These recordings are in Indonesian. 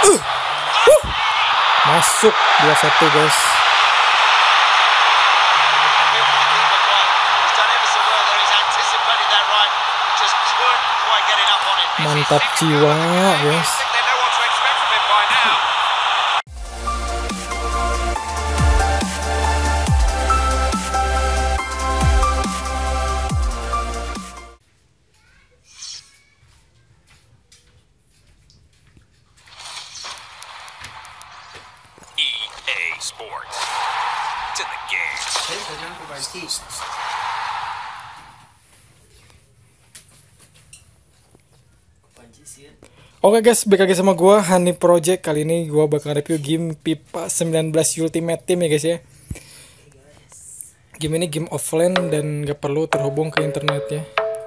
Masuk 2-1 guys. Mantap jiwa guys. EA Sports. To the game. Oke guys, balik lagi sama gua Hani Project. Kali ini gua bakal review game FIFA 19 Ultimate Team ya guys ya. Game ini game offline dan gak perlu terhubung ke internet ya.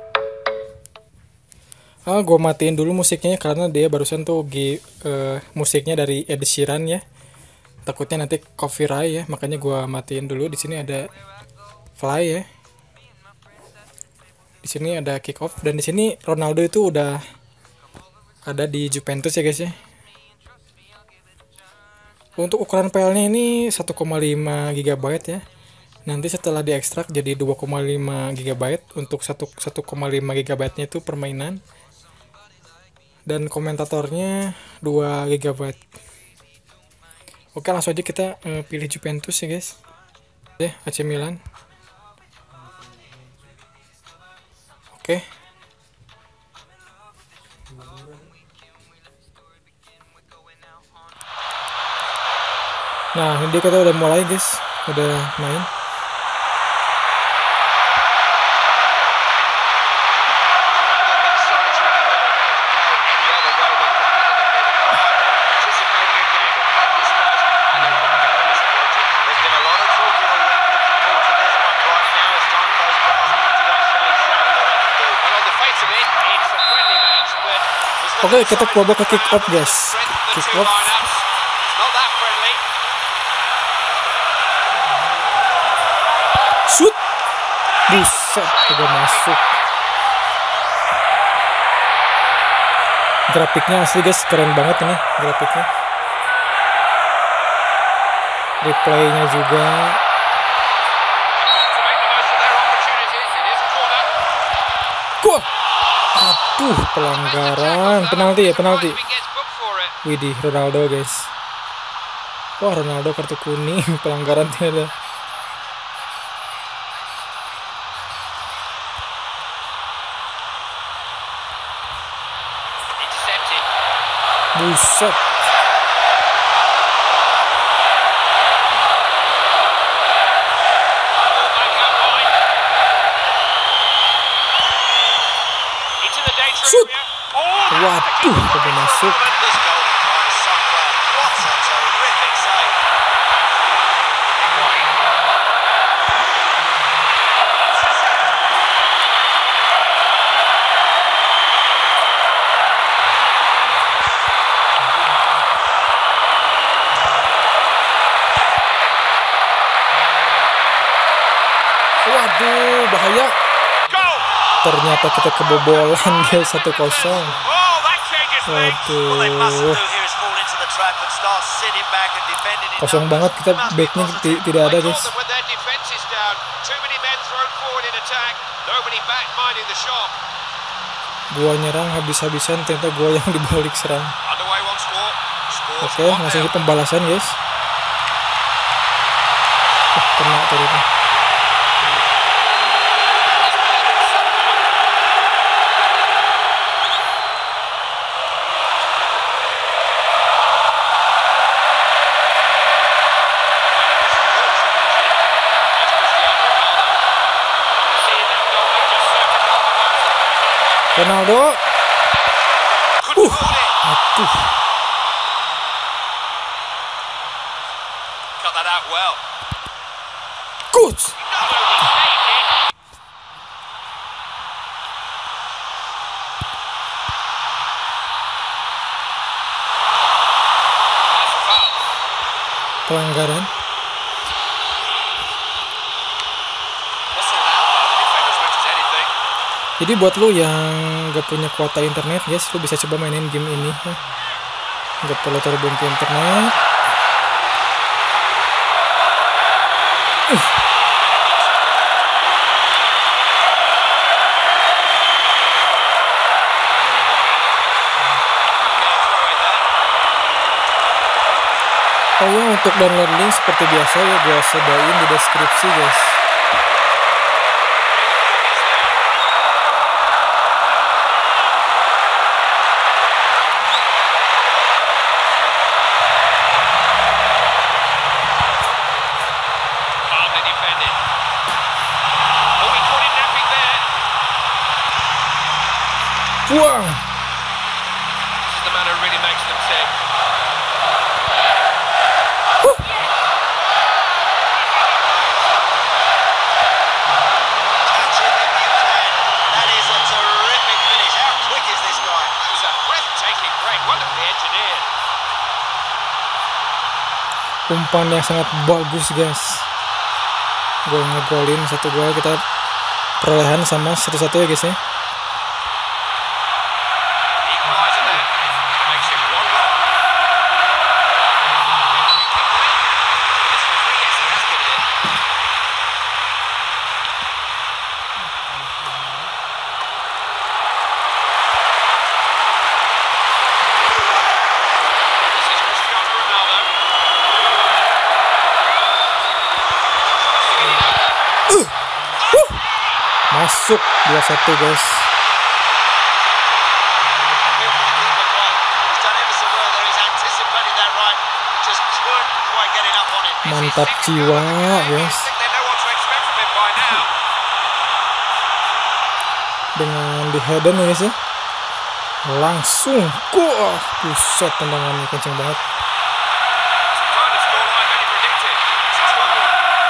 Gua matiin dulu musiknya karena dia barusan tuh musiknya dari Ed Sheeran ya. Takutnya nanti copyright ya, makanya gua matiin dulu. Di sini ada fly ya. Di sini ada kick off dan di sini Ronaldo itu udah ada di Juventus ya guys ya. Untuk ukuran filenya ini 1,5 GB ya. Nanti setelah diekstrak jadi 2,5 GB untuk 1,5 GB-nya itu permainan. Dan komentatornya 2 GB. Oke, langsung aja kita pilih Juventus ya guys. Ya, AC Milan. Oke. Nah, ini kita udah mulai guys, udah main. Oke, kita coba ke kick off guys. Kick off. Shoot. Buset, udah masuk. Grafiknya asli guys, keren banget ini grafiknya. Replaynya juga. Gol. Aduh, pelanggaran, penalti ya, penalti. Widih, Ronaldo guys. Wah, Ronaldo kartu kuning, pelanggaran tidak ada. Buset. Shoot. Waduh, udah masuk. Waduh, bahaya. Ternyata kita kebobolan guys, 1-0. Waduh. Kosong banget, kita backnya tidak ada guys. Gua nyerang habis-habisan, ternyata gua yang dibalik serang. Oke, langsung ke pembalasan guys. Kena tadi tuh. Ronaldo. Aduh. Good. Pelanggaran. Jadi buat lu yang gak punya kuota internet guys, lu bisa coba mainin game ini ya. nggak perlu terhubung ke internet. Oh ya, untuk download link seperti biasa ya gue sedain di deskripsi guys. Calmly defended. Oh, he caught him napping there. Wah, This is the man who really makes them tick. Catch him if you can. That is a terrific finish. How quick is this guy? That was a breathtaking break, wonderfully engineered. umpan yang sangat bagus guys. Gue ngegolin 1 gol, kita perolehan sama 1-1 ya guys ya. Equaliser there. Makes it 1-1. Yes, he has given it. This is Cristiano Ronaldo. Masuk 2-1 guys. He's done ever so well there. He's anticipated that right. Just couldn't quite get enough on it. Mantap jiwa guys. I think they know what to expect from him by now. Dengan di headen ya guys ya. Langsung buset, tendangannya kenceng banget. Some kind of scoreline many predicted. It's 2-1.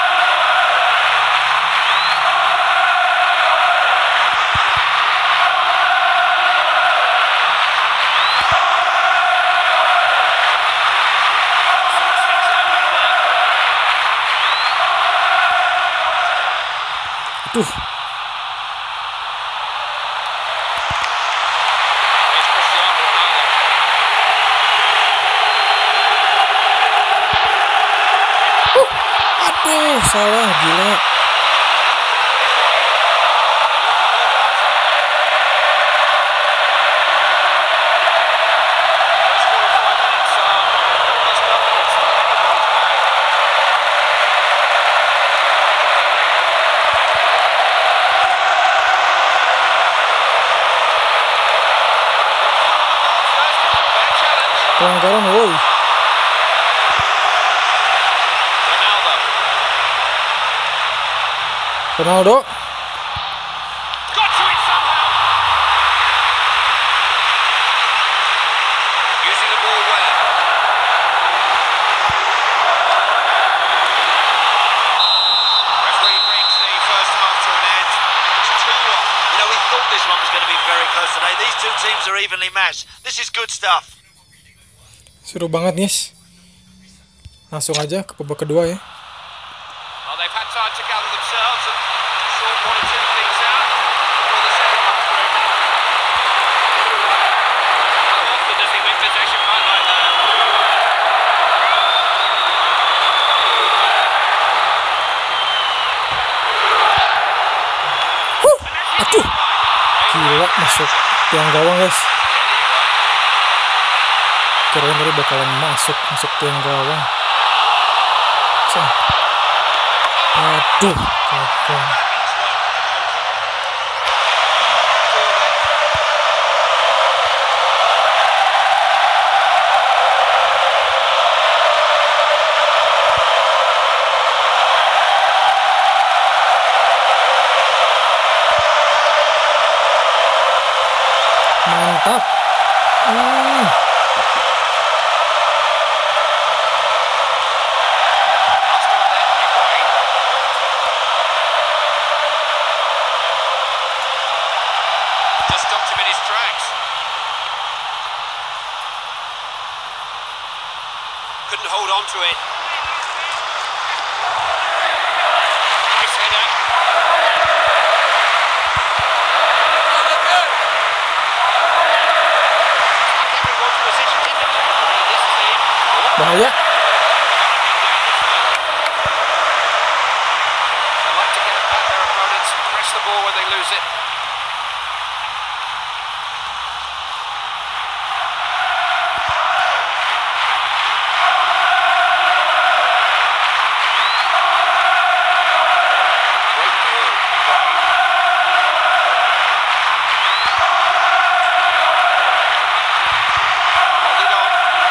Tuh, There's Cristiano Ronaldo. aduh salah gila. First 45 minutes are almost nothing. It's not anybody's bag. Fair challenge. Pelanggaran woi. Ronaldo. Ronaldo. Got to it somehow. Using the ball well. Referee brings the first half to an end. It's 2-1. You know, we thought this one was going to be very close today. These two teams are evenly matched. This is good stuff. Seru banget guys. Langsung aja ke babak kedua ya. Well, they've had time to gather themselves and sort one or two things out before the second half really. How often does he win possession right like that? Aduh, gila masuk tiang gawang guys. Kirain tadi bakalan masuk tiang gawang. Cah. Aduh, gagal. Mantap. Just stopped him in his tracks. Couldn't hold on to it. Nice header. Like everyone's positioned in defensively bahaya. They like to get at their opponents, press the ball when they lose it. Great ball, Higuain. Holding on.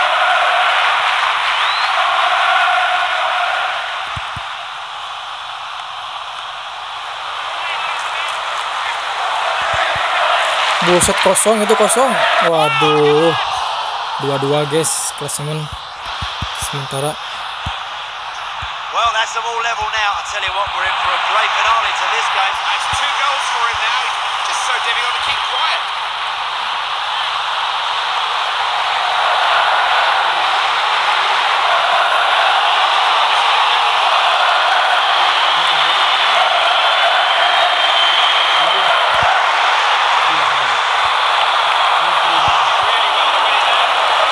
Buset, kosong itu, kosong. Waduh. 2-2 guys, klasemen sementara. Well, that's them all level now. I tell you what, we're in for a great finale to this game. That's 2 goals for him now. Just so difficult to keep quiet. Really well away there.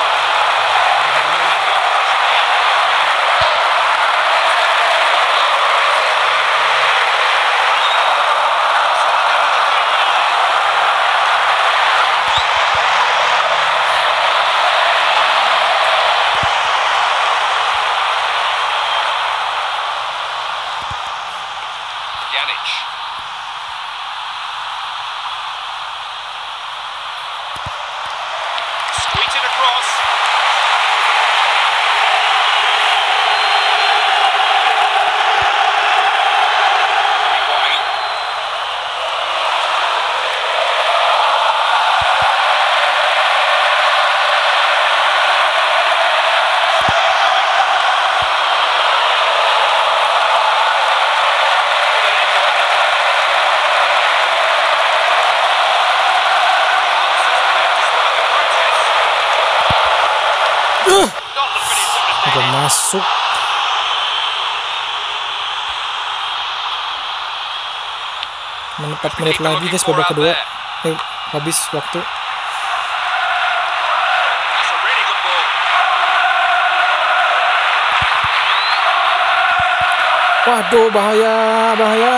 Pjanic. Squeeze it across. Higuain. Not the finish that was Udah needed. masuk. Men- 4 menit lagi guys, babak kedua. Habis waktu. That's a really good ball. Waduh, bahaya, bahaya.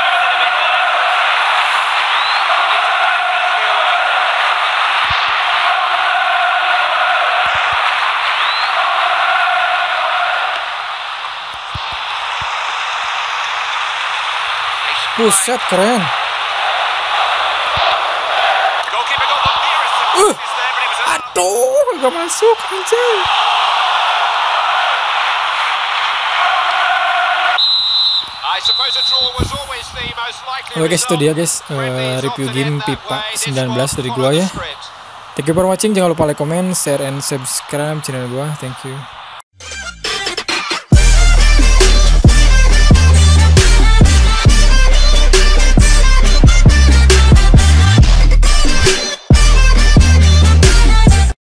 Buset, keren. Goalkeeper got the nearest to focus there, but it was a Aduh, gak masuk, anjay. I suppose a draw was always the most likely Oke guys, itu result. dia guys, Friendlies review often game end that FIFA way. This 19 one dari followed gua the ya. script. Thank you for watching, jangan lupa like, comment, share, and subscribe channel gua. Thank you.